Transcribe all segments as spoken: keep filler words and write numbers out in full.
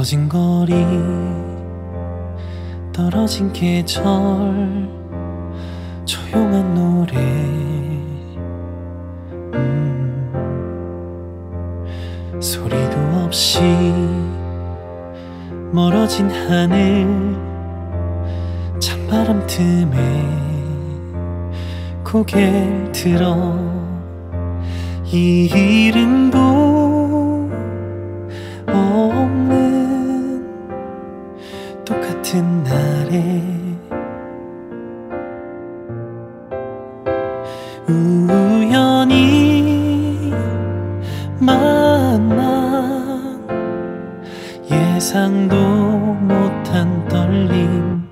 젖은 거리 떨어진 계절 조용한 노래 음, 소리도 없이 멀어진 하늘 찬바람 틈에 고개를 들어 이 이름도 없는 똑같은 날에 우연히 만난 예상도 못한 떨림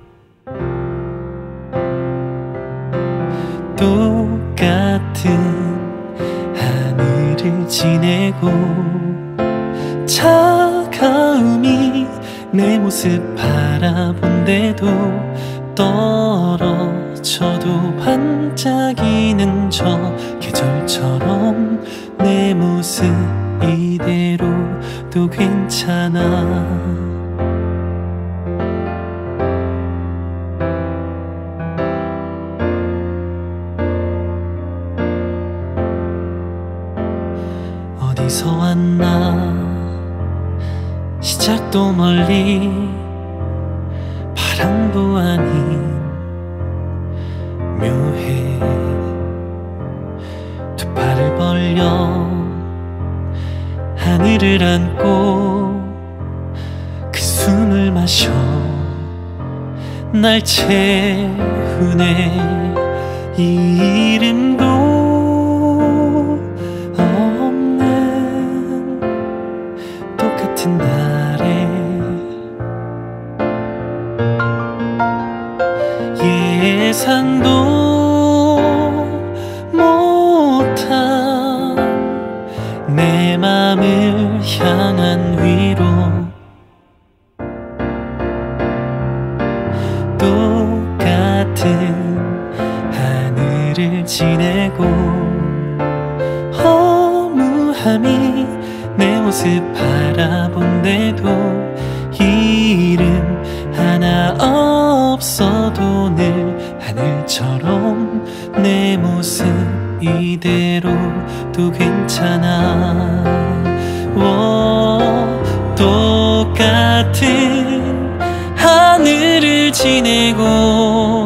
똑같은 하늘을 지내고 차가움이 내 모습 바라본데도 떨어져도 반짝이는 저 계절처럼 내 모습 이대로도 괜찮아. 어디서 왔나 시작도 멀리 바람도 아닌 묘해 두 팔을 벌려 하늘을 안고 그 숨을 마셔 날 채우네 이 이름도 똑같은 날에 예상도 못한 내 맘을 향한 위로 똑같은 하늘을 지내고 허무함이 내 모습 바라본데도 이름 하나 없어도 늘 하늘처럼 내 모습 이대로도 괜찮아. 오, 똑같은 하늘을 지내고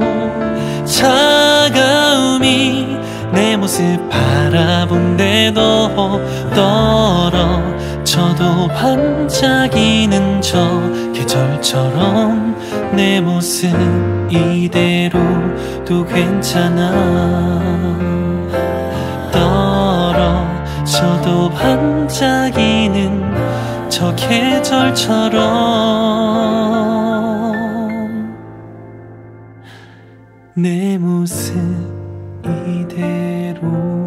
차가움이 내 모습 바라본데도 떨어져도 반짝이는 저 계절처럼 내 모습 이대로도 괜찮아. 떨어져도 반짝이는 저 계절처럼 내 모습 이대로